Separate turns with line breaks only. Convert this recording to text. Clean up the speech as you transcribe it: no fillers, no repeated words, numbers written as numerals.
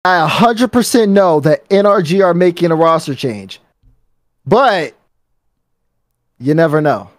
I 100% know that NRG are making a roster change, but you never know.